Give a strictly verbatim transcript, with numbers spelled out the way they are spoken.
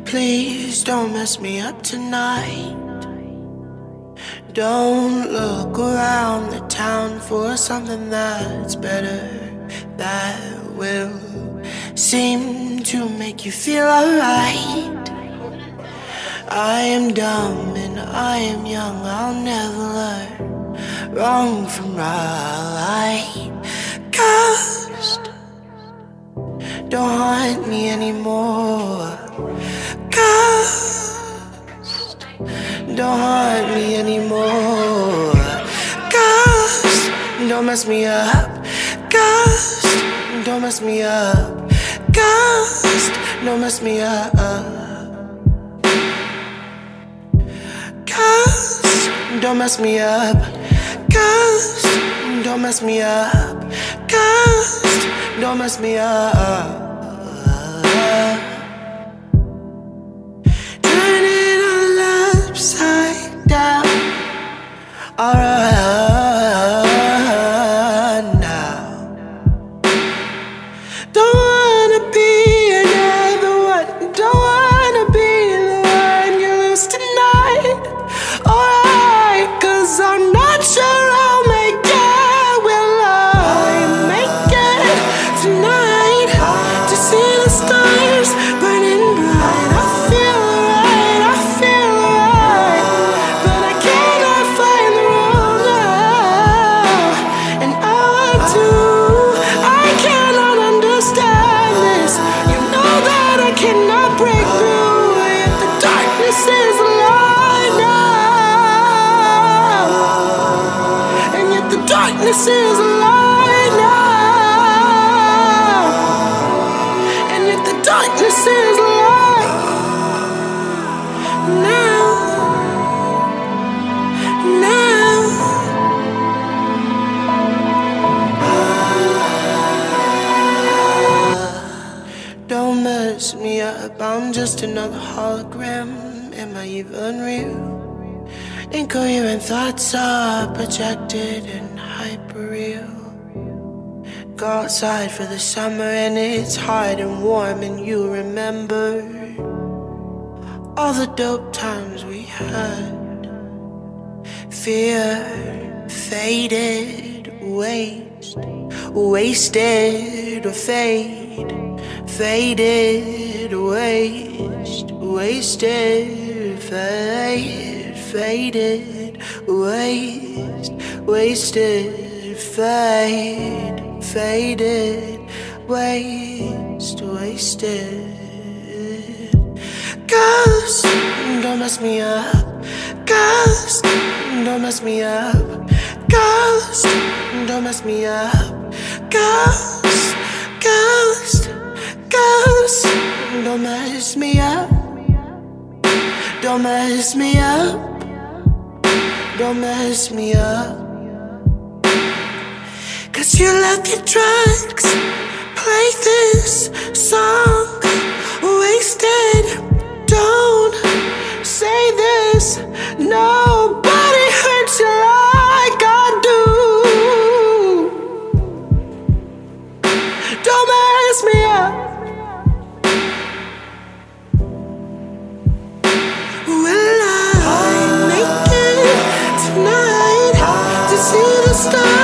Please don't mess me up tonight. Don't look around the town for something that's better, that will seem to make you feel alright. I am dumb and I am young, I'll never learn wrong from right. Ghost, don't haunt me anymore. Ghost, don't haunt me anymore. Ghost, don't mess me up. Ghost, don't mess me up. Ghost, don't mess me up. Ghost, don't mess me up. Ghost, don't mess me up. Ghost, don't mess me up. Turn it all upside down. Alright now. Don't wanna be another one. Don't wanna be the one you lose tonight. Alright, cause I'm not sure I'll make it. Will I make it tonight? To see the stars burning bright. I feel right, I feel right, but I cannot find the road now. And I want to, I cannot understand this. You know that I cannot break through. Yet the darkness is a lie now. And yet the darkness is a lie now. And yet the darkness is a lie now. Now. Don't mess me up, I'm just another hologram. Am I even real? Incoherent thoughts are projected and hyper-real. Go outside for the summer and it's hot and warm, and you remember all the dope times we had. Fear faded, waste, wasted or fade. Faded, waste, wasted, fade, faded, waste, wasted, fade, faded, waste, wasted. Ghost, don't mess me up. Ghost, don't mess me up. Ghost, don't mess me up. Ghost, ghost, ghost, don't mess me up. Don't mess me up. Don't mess me up. Cause you love your drugs. Play this song. Wasted. Don't say this. Nobody hurts you like I do. Don't mess me up. Will I make it tonight to see the stars?